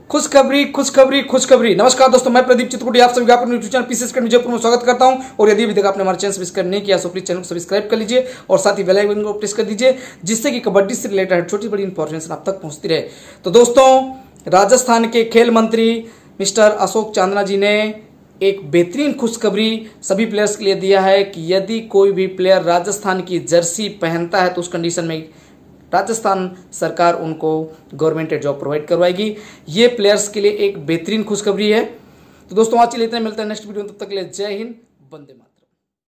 खुशखबरी खुशखबरी खुशखबरी। नमस्कार दोस्तों, मैं प्रदीप चित्रकुटी आप सभी का अपने YouTube channel PCS Academy Jaipur में स्वागत करता हूं। और यदि अभी तक आपने हमारे चैनल सब्सक्राइब नहीं किया तो प्लीज चैनल को सब्सक्राइब कर लीजिए और साथ ही बेल आइकन को प्रेस कर दीजिए, जिससे कि कबड्डी से रिलेटेड छोटी बड़ी इंफॉर्मेशन आप तक पहुंचती रहे। तो दोस्तों, राजस्थान के खेल मंत्री मिस्टर अशोक चांदना जी ने एक बेहतरीन खुशखबरी सभी प्लेयर्स के लिए दिया है कि यदि कोई भी प्लेयर राजस्थान की जर्सी पहनता है तो उस कंडीशन में राजस्थान सरकार उनको गवर्नमेंट जॉब प्रोवाइड करवाएगी। ये प्लेयर्स के लिए एक बेहतरीन खुशखबरी है। तो दोस्तों, आज के लिए इतना, मिलता है नेक्स्ट वीडियो में। तब तक के लिए जय हिंद, वंदे मातरम।